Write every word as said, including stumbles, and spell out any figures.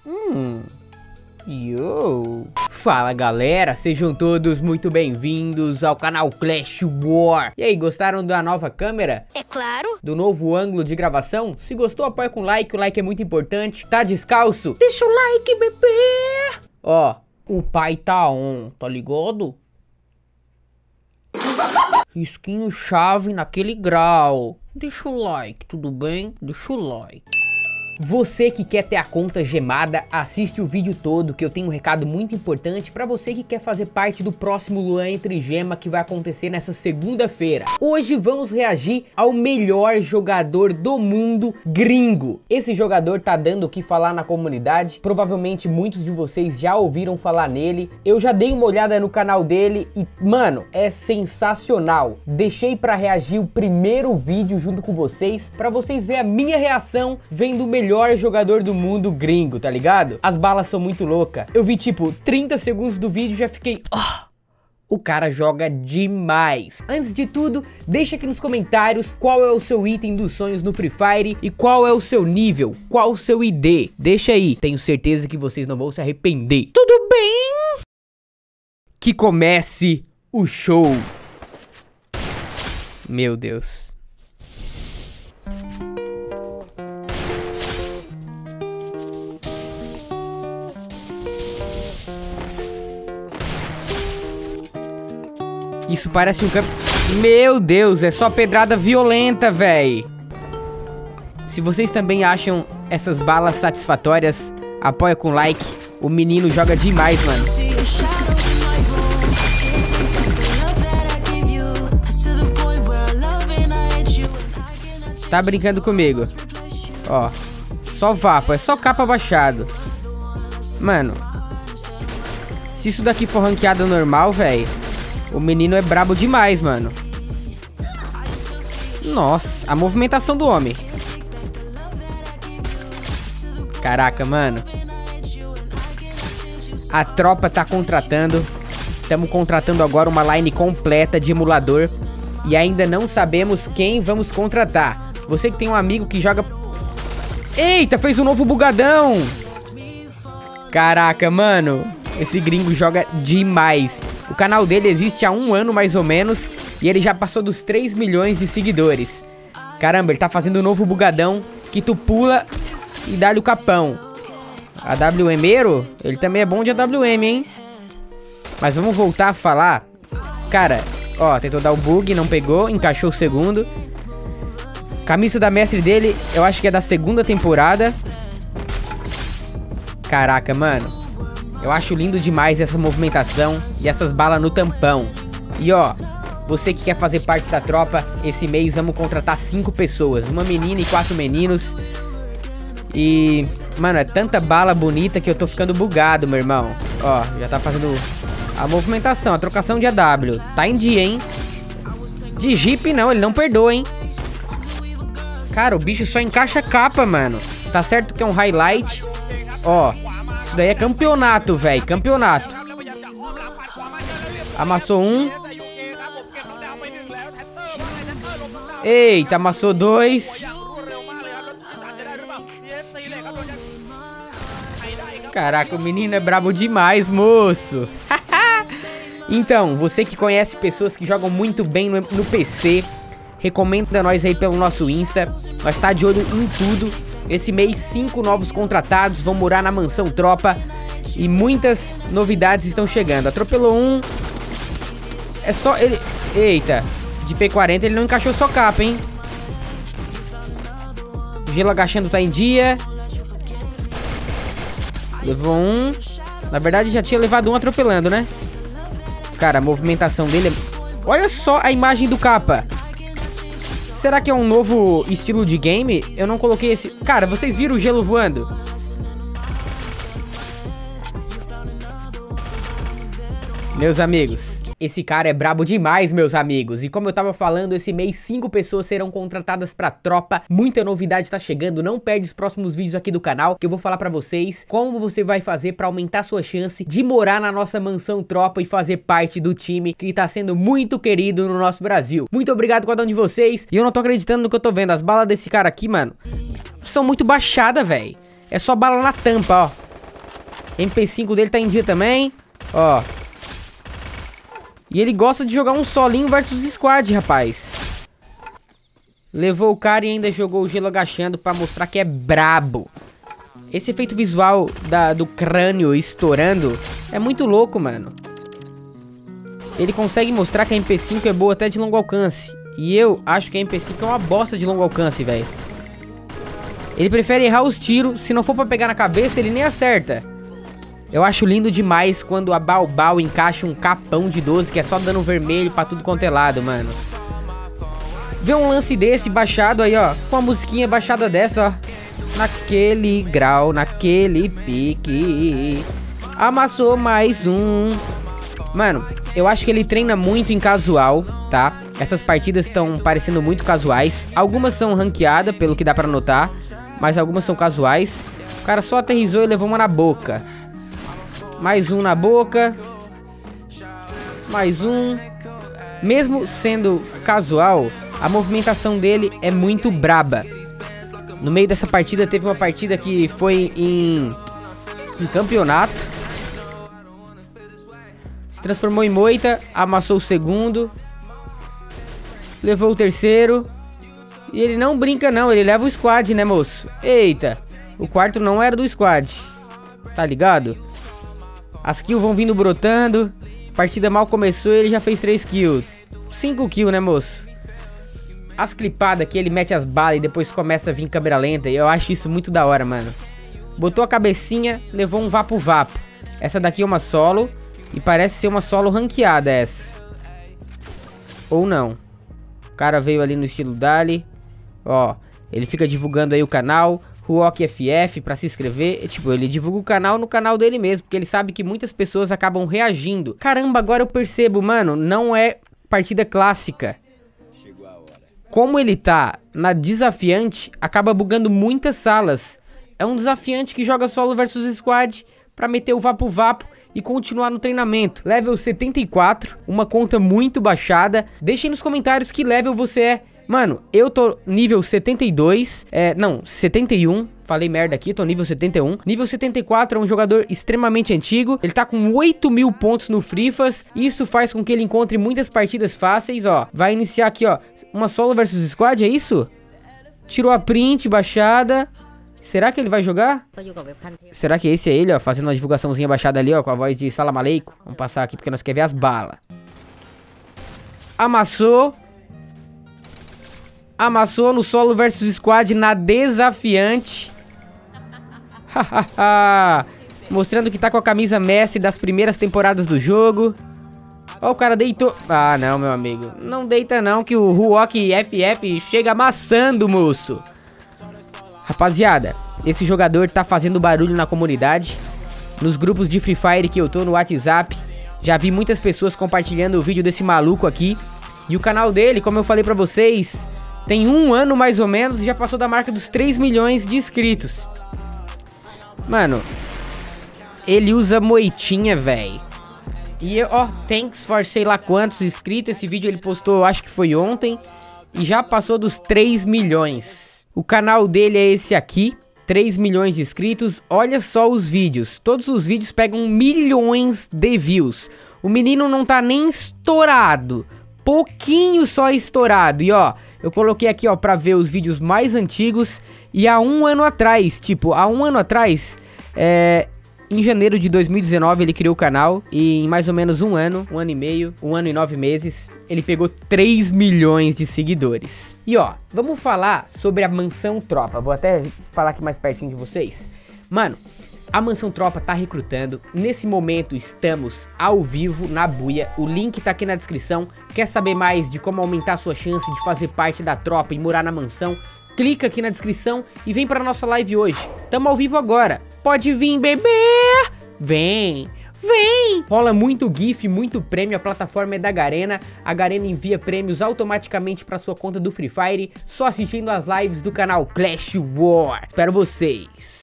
Hum... Yo! Fala galera, sejam todos muito bem-vindos ao canal Clash War. E aí, gostaram da nova câmera? É claro! Do novo ângulo de gravação? Se gostou, apoia com like, o like é muito importante. Tá descalço? Deixa o like, bebê! Ó, o pai tá on, tá ligado? Risquinho chave naquele grau. Deixa o like, tudo bem? Deixa o like. Você que quer ter a conta gemada, assiste o vídeo todo que eu tenho um recado muito importante para você que quer fazer parte do próximo Luan Entre Gema que vai acontecer nessa segunda-feira. Hoje vamos reagir ao melhor jogador do mundo gringo. Esse jogador tá dando o que falar na comunidade, provavelmente muitos de vocês já ouviram falar nele. Eu já dei uma olhada no canal dele e, mano, é sensacional. Deixei para reagir o primeiro vídeo junto com vocês, para vocês verem a minha reação vendo o melhor melhor jogador do mundo gringo, tá ligado? As balas são muito loucas. Eu vi tipo trinta segundos do vídeo e já fiquei... Oh, o cara joga demais. Antes de tudo, deixa aqui nos comentários qual é o seu item dos sonhos no Free Fire e qual é o seu nível, qual o seu I D. Deixa aí, tenho certeza que vocês não vão se arrepender. Tudo bem? Que comece o show. Meu Deus. Isso parece um campo... Meu Deus, é só pedrada violenta, véi. Se vocês também acham essas balas satisfatórias, apoia com like. O menino joga demais, mano. Tá brincando comigo. Ó, só vapo, é só capa baixado. Mano, se isso daqui for ranqueada normal, véi, o menino é brabo demais, mano. Nossa, a movimentação do homem. Caraca, mano. A tropa tá contratando. Estamos contratando agora uma line completa de emulador. E ainda não sabemos quem vamos contratar. Você que tem um amigo que joga... Eita, fez um novo bugadão. Caraca, mano. Esse gringo joga demais. O canal dele existe há um ano mais ou menos e ele já passou dos três milhões de seguidores. Caramba, ele tá fazendo um novo bugadão que tu pula e dá-lhe o capão. A W M ero, ele também é bom de A W M, hein? Mas vamos voltar a falar. Cara, ó, tentou dar o bug, não pegou, encaixou o segundo. Camisa da mestre dele, eu acho que é da segunda temporada. Caraca, mano. Eu acho lindo demais essa movimentação e essas balas no tampão. E ó, você que quer fazer parte da tropa, esse mês vamos contratar cinco pessoas. Uma menina e quatro meninos. E, mano, é tanta bala bonita que eu tô ficando bugado, meu irmão. Ó, já tá fazendo a movimentação, a trocação de A W. Tá em dia, hein? De Jeep não, ele não perdoa, hein? Cara, o bicho só encaixa capa, mano. Tá certo que é um highlight. Ó, isso daí é campeonato, velho. Campeonato. Amassou um. Eita, amassou dois. Caraca, o menino é brabo demais, moço. Então, você que conhece pessoas que jogam muito bem no, no P C, recomenda nós aí pelo nosso Insta. Nós tá de olho em tudo. Esse mês, cinco novos contratados vão morar na mansão tropa. E muitas novidades estão chegando. Atropelou um. É só ele... Eita. De P quarenta ele não encaixou só capa, hein? Gelo agachando tá em dia. Levou um. Na verdade já tinha levado um atropelando, né? Cara, a movimentação dele é... Olha só a imagem do capa. Será que é um novo estilo de game? Eu não coloquei esse... Cara, vocês viram o gelo voando? Meus amigos, esse cara é brabo demais, meus amigos. E como eu tava falando, esse mês cinco pessoas serão contratadas pra tropa. Muita novidade tá chegando. Não perde os próximos vídeos aqui do canal, que eu vou falar pra vocês como você vai fazer pra aumentar sua chance de morar na nossa mansão tropa e fazer parte do time que tá sendo muito querido no nosso Brasil. Muito obrigado a cada um de vocês. E eu não tô acreditando no que eu tô vendo. As balas desse cara aqui, mano, são muito baixadas, velho. É só bala na tampa, ó. M P cinco dele tá em dia também. Ó. E ele gosta de jogar um solinho versus squad, rapaz. Levou o cara e ainda jogou o gelo agachando pra mostrar que é brabo. Esse efeito visual da, do crânio estourando é muito louco, mano. Ele consegue mostrar que a M P cinco é boa até de longo alcance. E eu acho que a M P cinco é uma bosta de longo alcance, velho. Ele prefere errar os tiros. Se não for pra pegar na cabeça, ele nem acerta. Eu acho lindo demais quando a Baobao encaixa um capão de doze, que é só dano vermelho pra tudo quanto é lado, mano. Vê um lance desse baixado aí, ó. Com a musiquinha baixada dessa, ó. Naquele grau, naquele pique. Amassou mais um. Mano, eu acho que ele treina muito em casual, tá? Essas partidas estão parecendo muito casuais. Algumas são ranqueadas, pelo que dá pra notar. Mas algumas são casuais. O cara só aterrissou e levou uma na boca. Mais um na boca. Mais um. Mesmo sendo casual, a movimentação dele é muito braba. No meio dessa partida teve uma partida que foi em, em campeonato. Se transformou em moita, amassou o segundo. Levou o terceiro. E ele não brinca não, ele leva o squad, né, moço? Eita, o quarto não era do squad. Tá ligado? As kills vão vindo brotando. A partida mal começou e ele já fez três kills. cinco kills, né, moço? As clipadas que ele mete as balas e depois começa a vir em câmera lenta. E eu acho isso muito da hora, mano. Botou a cabecinha, levou um vapo-vapo. Essa daqui é uma solo. E parece ser uma solo ranqueada essa. Ou não. O cara veio ali no estilo Dali. Ó, ele fica divulgando aí o canal Ruok F F pra se inscrever. Tipo, ele divulga o canal no canal dele mesmo, porque ele sabe que muitas pessoas acabam reagindo. Caramba, agora eu percebo, mano, não é partida clássica. Como ele tá na desafiante, acaba bugando muitas salas. É um desafiante que joga solo versus squad pra meter o vapo vapo e continuar no treinamento. Level setenta e quatro, uma conta muito baixada. Deixem nos comentários que level você é. Mano, eu tô nível setenta e dois, é, não, setenta e um, falei merda aqui, tô nível setenta e um. Nível setenta e quatro é um jogador extremamente antigo, ele tá com oito mil pontos no Frifas. Isso faz com que ele encontre muitas partidas fáceis, ó. Vai iniciar aqui, ó, uma solo versus squad, é isso? Tirou a print, baixada. Será que ele vai jogar? Será que esse é ele, ó, fazendo uma divulgaçãozinha baixada ali, ó, com a voz de Salam Aleikum? Vamos passar aqui porque nós queremos ver as balas. Amassou. Amassou no solo versus squad na desafiante. Mostrando que tá com a camisa mestre das primeiras temporadas do jogo. Ó, o cara deitou. Ah, não, meu amigo. Não deita não, que o Ruok F F chega amassando, moço. Rapaziada, esse jogador tá fazendo barulho na comunidade. Nos grupos de Free Fire que eu tô no WhatsApp. Já vi muitas pessoas compartilhando o vídeo desse maluco aqui. E o canal dele, como eu falei pra vocês, tem um ano mais ou menos e já passou da marca dos três milhões de inscritos. Mano, ele usa moitinha, velho. E ó, thanks for sei lá quantos inscritos. Esse vídeo ele postou, acho que foi ontem. E já passou dos três milhões. O canal dele é esse aqui, três milhões de inscritos. Olha só os vídeos, todos os vídeos pegam milhões de views. O menino não tá nem estourado, pouquinho só estourado. E ó, eu coloquei aqui ó pra ver os vídeos mais antigos. E há um ano atrás, tipo, há um ano atrás, é... em janeiro de dois mil e dezenove ele criou o canal. E em mais ou menos um ano, um ano e meio, um ano e nove meses, ele pegou três milhões de seguidores. E ó, vamos falar sobre a Mansão Tropa. Vou até falar aqui mais pertinho de vocês. Mano, a Mansão Tropa tá recrutando. Nesse momento estamos ao vivo na buia. O link tá aqui na descrição. Quer saber mais de como aumentar a sua chance de fazer parte da tropa e morar na mansão? Clica aqui na descrição e vem pra nossa live hoje. Tamo ao vivo agora. Pode vir, bebê! Vem! Vem! Rola muito GIF, muito prêmio. A plataforma é da Garena. A Garena envia prêmios automaticamente pra sua conta do Free Fire, só assistindo as lives do canal Clash War. Espero vocês!